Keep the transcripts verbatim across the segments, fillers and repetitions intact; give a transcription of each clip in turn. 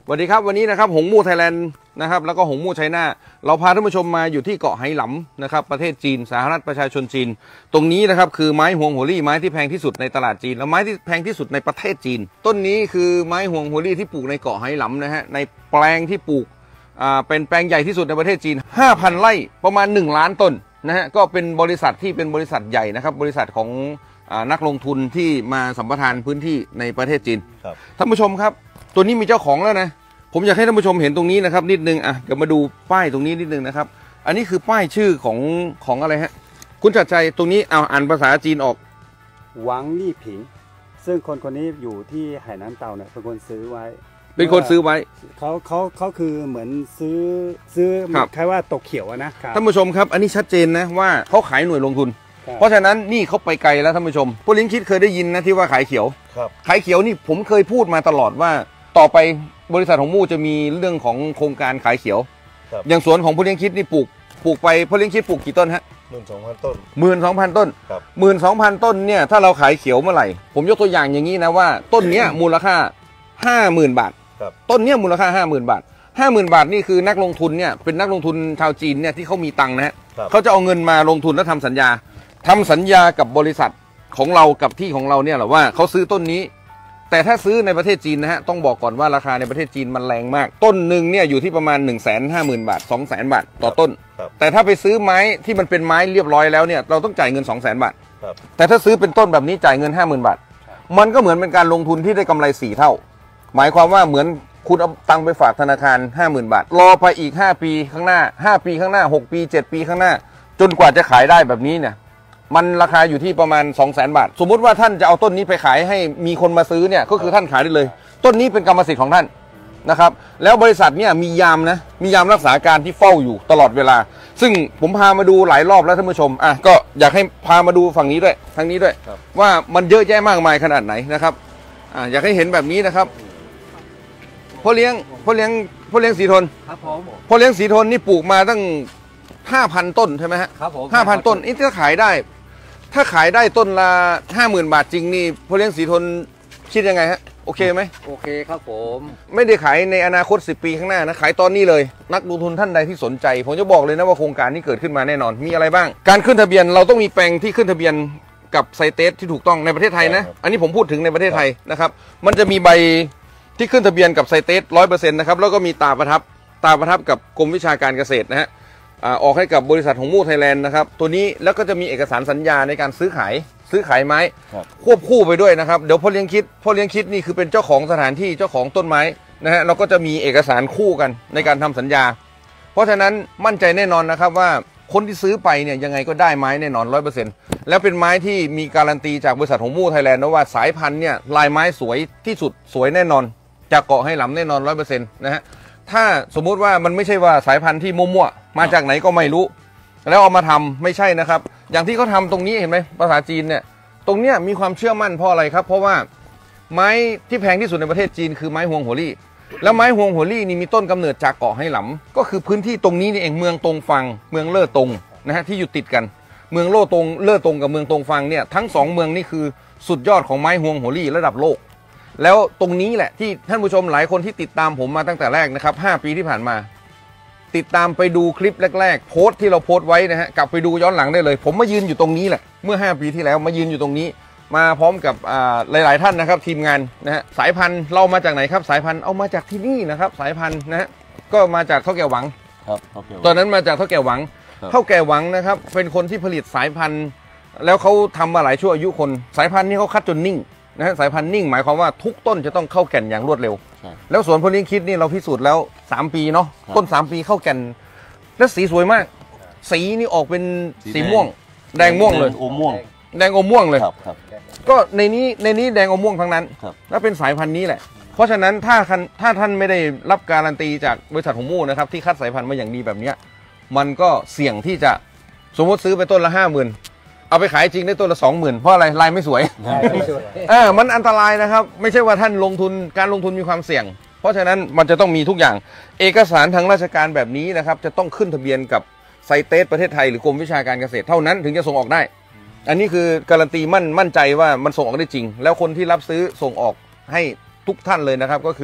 วัสดีครับวันนี้นะครับหงมู่ไทยแลนด์นะครับแล้วก็หงมู่ไชน่าเราพาท่านผู้ชมมาอยู่ที่เกาะไหหลำนะครับประเทศจีนสาธารณรัฐประชาชนจีนตรงนี้นะครับคือไม้ฮวงหัวลี่ไม้ที่แพงที่สุดในตลาดจีนและไม้ที่แพงที่สุดในประเทศจีนต้นนี้คือไม้ฮวงหัวลี่ที่ปลูกในเกาะไหหลำนะฮะในแปลงที่ปลูกอ่าเป็นแปลงใหญ่ที่สุดในประเทศจีน ห้าพัน ไร่ประมาณหนึ่งล้านต้นนะฮะก็เป็นบริษัทที่เป็นบริษัทใหญ่นะครับบริษัทของนักลงทุนที่มาสัมปทานพื้นที่ในประเทศจีนท่านผู้ชมครับตัวนี้มีเจ้าของแล้วนะผมอยากให้ท่านผู้ชมเห็นตรงนี้นะครับนิดนึงอ่ะเดี๋ยวมาดูป้ายตรงนี้นิดนึงนะครับอันนี้คือป้ายชื่อของของอะไรฮะคุณชัดชัยตรงนี้เอาอ่านภาษาจีนออกหวังลี่ผิงซึ่งคนคนนี้อยู่ที่ไหหนานเต่าเนี่ยเป็นคนซื้อไว้เป็นคนซื้อไว้เขาเขาเขาคือเหมือนซื้อซื้อคล้ายว่าตกเขียวนะท่านผู้ชมครับอันนี้ชัดเจนนะว่าเขาขายหน่วยลงทุนเพราะฉะนั้นนี่เขาไปไกลแล้วท่านผู้ชมผู้ลิ้นคิดเคยได้ยินนะที่ว่าขายเขียวขายเขียวนี่ผมเคยพูดมาตลอดว่าต่อไปบริษัทของมู่จะมีเรื่องของโครงการขายเขียวอย่างสวนของผู้เลี้ยงคิดนี่ปลูกปลูกไปผู้เลี้ยงคิดปลูกกี่ต้นฮะหมื่นสองพันต้นหมื่นสองพันต้นหมื่นสองพันต้นเนี่ยถ้าเราขายเขียวเมื่อไหร่ผมยกตัวอย่างอย่างนี้นะว่าต้นเนี้ยมูลค่าห้าหมื่นบาทต้นเนี้ยมูลค่าห้าหมื่นบาทห้าหมื่นบาทนี่คือนักลงทุนเนี่ยเป็นนักลงทุนชาวจีนเนี่ยที่เขามีตังค์นะฮะเขาจะเอาเงินมาลงทุนแล้วทำสัญญาทำสัญญากับบริษัทของเรากับที่ของเราเนี่ยแหละว่าเขาซื้อต้นนี้แต่ถ้าซื้อในประเทศจีนนะฮะต้องบอกก่อนว่าราคาในประเทศจีนมันแรงมากต้นหนึ่งเนี่ยอยู่ที่ประมาณ หนึ่งแสนห้าหมื่น บาท สองแสน บาทต่อต้นแต่ถ้าไปซื้อไม้ที่มันเป็นไม้เรียบร้อยแล้วเนี่ยเราต้องจ่ายเงิน สองแสน บาทแต่ถ้าซื้อเป็นต้นแบบนี้จ่ายเงิน ห้าหมื่น บาทมันก็เหมือนเป็นการลงทุนที่ได้กำไรสี่เท่าหมายความว่าเหมือนคุณเอาตังค์ไปฝากธนาคาร ห้าหมื่น บาทรอไปอีกห้าปีข้างหน้าห้าปีข้างหน้าหกปีเจ็ดปีข้างหน้าจนกว่าจะขายได้แบบนี้เนี่ยมันราคาอยู่ที่ประมาณ สองแสน บาทสมมุติว่าท่านจะเอาต้นนี้ไปขายให้มีคนมาซื้อเนี่ยก็คือท่านขายได้เลยต้นนี้เป็นกรรมสิทธิ์ของท่านนะครับแล้วบริษัทเนี่ยมียามนะมียามรักษาการที่เฝ้าอยู่ตลอดเวลาซึ่งผมพามาดูหลายรอบแล้วท่านผู้ชมอ่ะก็อยากให้พามาดูฝั่งนี้ด้วยทางนี้ด้วยว่ามันเยอะแยะมากมายขนาดไหนนะครับอ่ะอยากให้เห็นแบบนี้นะครับพ่อเลี้ยงพ่อเลี้ยงพ่อเลี้ยงสีทนครับผมพ่อเลี้ยงสีทนนี่ปลูกมาตั้ง ห้าพัน ต้นใช่ไหมฮะครับผม ห้าพัน ต้นนี่ถ้าขายได้ถ้าขายได้ต้นละ ห้าหมื่น บาทจริงนี่พ่อเลี้ยงสีทนคิดยังไงฮะโอเคไหมโอเคครับผมไม่ได้ขายในอนาคตสิบปีข้างหน้านะขายตอนนี้เลยนักลงทุนท่านใดที่สนใจผมจะบอกเลยนะว่าโครงการนี้เกิดขึ้นมาแน่นอนมีอะไรบ้างการขึ้นทะเบียนเราต้องมีแปลงที่ขึ้นทะเบียนกับไซเตสที่ถูกต้องในประเทศไทยนะอันนี้ผมพูดถึงในประเทศไทยนะครับมันจะมีใบที่ขึ้นทะเบียนกับไซเตส ร้อยเปอร์เซ็นต์ นะครับแล้วก็มีตาประทับตาประทับกับกรมวิชาการเกษตรนะฮะออกให้กับบริษัทหงมู่ไทยแลนด์นะครับตัวนี้แล้วก็จะมีเอกสารสัญญาในการซื้อขายซื้อขายไม้ควบคู่ไปด้วยนะครับเดี๋ยวพ่อเลี้ยงคิดพ่อเลี้ยงคิดนี่คือเป็นเจ้าของสถานที่เจ้าของต้นไม้นะฮะเราก็จะมีเอกสารคู่กันในการทำสัญญาเพราะฉะนั้นมั่นใจแน่นอนนะครับว่าคนที่ซื้อไปเนี่ยยังไงก็ได้ไม้แน่นอน ร้อยเปอร์เซ็นต์ แล้วเป็นไม้ที่มีการันตีจากบริษัทหงมู่ไทยแลนด์นะว่าสายพันธุ์เนี่ยลายไม้สวยที่สุดสวยแน่นอนจากเกาะไหหลำแน่นอน ร้อยเปอร์เซ็นต์ นะฮะถ้าสมมุติว่ามันไม่ใช่ว่าสายพันธุ์ที่มั่วๆมาจากไหนก็ไม่รู้แล้วเอามาทำไม่ใช่นะครับอย่างที่เขาทาตรงนี้เห็นไหมภาษาจีนเนี่ยตรงเนี้ยมีความเชื่อมั่นเพราะอะไรครับเพราะว่าไม้ที่แพงที่สุดในประเทศจีนคือไม้ฮวงหัวลี่แล้วไม้ฮวงหัวลี่นี่มีต้นกำเนิดจากเกาะไหหลำก็คือพื้นที่ตรงนี้นี่เองเมืองตงฟังเมืองเล่อตงนะฮะที่อยู่ติดกันเมืองโล่ตงเล่อตงกับเมืองตงฟังเนี่ยทั้งสองเมืองนี่คือสุดยอดของไม้ฮวงหัวลี่ระดับโลกแล้วตรงนี้แหละที่ท่านผู้ชมหลายคนที่ติดตามผมมาตั้งแต่แรกนะครับห้าปีที่ผ่านมาติดตามไปดูคลิปแรกๆโพสต์ที่เราโพสต์ไว้นะฮะกลับไปดูย้อนหลังได้เลยผมมายืนอยู่ตรงนี้แหละเมื่อห้าปีที่แล้วมายืนอยู่ตรงนี้มาพร้อมกับหลายๆท่านนะครับทีมงานนะฮะสายพันธุ์เรามาจากไหนครับสายพันธุ์เอามาจากที่นี่นะครับสายพันธุ์นะฮะก็มาจากเท่าแก่หวังครับตอนนั้นมาจากเท่าแก่หวังเท่าแก่หวังนะครับเป็นคนที่ผลิตสายพันธุ์แล้วเขาทำมาหลายชั่วอายุคนสายพันธุ์นี้เขาคัดจนนิ่งนะฮะสายพันธุ์นิ่งหมายความว่าทุกต้นจะต้องเข้าแก่นอย่างรวดเร็วแล้วสวนพ่อเลี้ยงคิดนี่เราพิสูจน์แล้วสามปีเนาะต้นสามปีเข้าแก่นและสีสวยมากสีนี่ออกเป็นสีม่วงแดงม่วงเลยอมม่วงแดงอมม่วงเลยก็ในนี้ในนี้แดงอมม่วงทั้งนั้นแล้วเป็นสายพันธุ์นี้แหละเพราะฉะนั้นถ้าถ้าท่านไม่ได้รับการันตีจากบริษัทหงมู่นะครับที่คัดสายพันธุ์มาอย่างดีแบบนี้มันก็เสี่ยงที่จะสมมติซื้อไปต้นละห้าหมื่นเอาไปขายจริงได้ต้นละสองหมื่นเพราะอะไรลายไม่สวยเออมันอันตรายนะครับไม่ใช่ว่าท่านลงทุนการลงทุนมีความเสี่ยงเพราะฉะนั้นมันจะต้องมีทุกอย่างเอกสารทางราชการแบบนี้นะครับจะต้องขึ้นทะเบียนกับไซเตสประเทศไทยหรือกรมวิชาการเกษตรเท่านั้นถึงจะส่งออกได้อันนี้คือการันตีมั่นมั่นใจว่ามันส่งออกได้จริงแล้วคนที่รับซื้อส่งออกให้ทุกท่านเลยนะครับก็คือ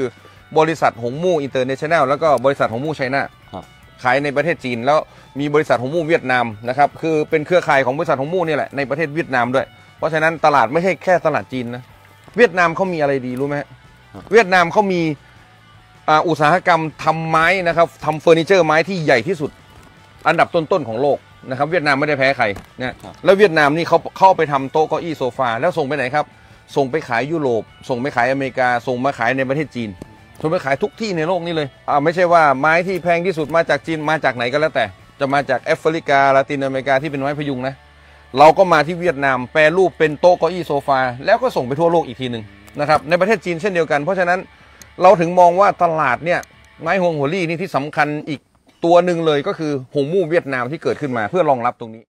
บริษัทหงมู่อินเตอร์เนชั่นแนลแล้วก็บริษัทหงมู่ไชน่าครับขายในประเทศจีนแล้วมีบริษัทหงมู่เวียดนามนะครับคือเป็นเครือข่ายของบริษัทหงมู่นี่แหละในประเทศเวียดนามด้วยเพราะฉะนั้นตลาดไม่ใช่แค่ตลาดจีนนะเวียดนามเขามีอะไรดีรู้ไหมฮะเวียดนามเขามีอ่าอุตสาหกรรมทำไม้นะครับทำเฟอร์นิเจอร์ไม้ที่ใหญ่ที่สุดอันดับต้นๆของโลกนะครับเวียดนามไม่ได้แพ้ใครนะแล้วเวียดนามนี่เขาเข้าไปทำโต๊ะเก้าอี้โซฟาแล้วส่งไปไหนครับส่งไปขายยุโรปส่งไปขายอเมริกาส่งมาขายในประเทศจีนส่งไปขายทุกที่ในโลกนี้เลยอ่าไม่ใช่ว่าไม้ที่แพงที่สุดมาจากจีนมาจากไหนก็แล้วแต่จะมาจากแอฟริกาลาตินอเมริกาที่เป็นไม้พยุงนะเราก็มาที่เวียดนามแปรรูปเป็นโต๊ะเก้าอี้โซฟาแล้วก็ส่งไปทั่วโลกอีกทีหนึ่งนะครับในประเทศจีนเช่นเดียวกันเพราะฉะนั้นเราถึงมองว่าตลาดเนี่ยไม้ฮวงหัวลี่นี่ที่สำคัญอีกตัวหนึ่งเลยก็คือหงมู่เวียดนามที่เกิดขึ้นมาเพื่อรองรับตรงนี้